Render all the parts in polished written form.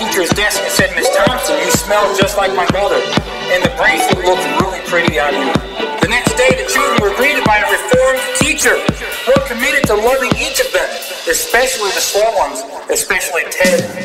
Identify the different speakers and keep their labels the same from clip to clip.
Speaker 1: teacher's desk and said, "Miss Thompson, you smell just like my mother, and the bracelet looks really pretty on you." The next day, the children were greeted by a reformed teacher, more committed to loving each of them, especially the small ones, especially Ted.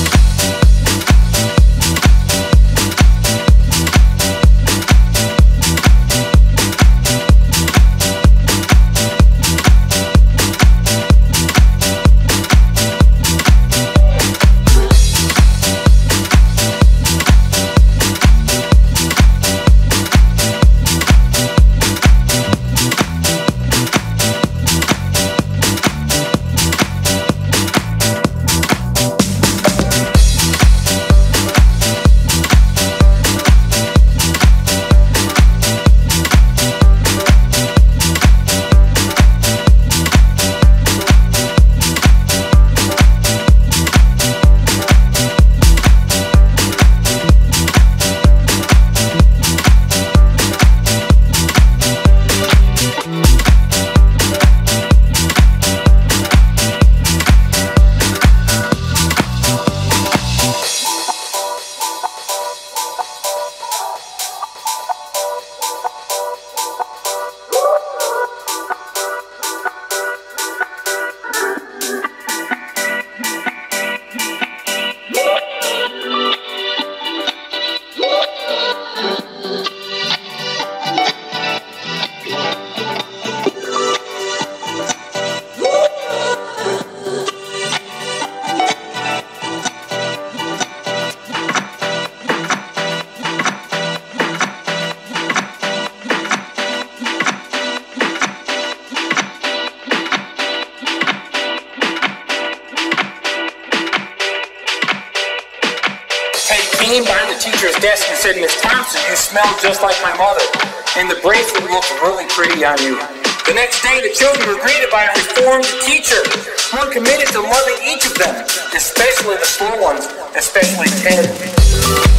Speaker 1: Came by the teacher's desk and said, "Miss Thompson, you smell just like my mother, and the bracelet looks really pretty on you." The next day, the children were greeted by a reformed teacher, more committed to loving each of them, especially the small ones, especially Ted.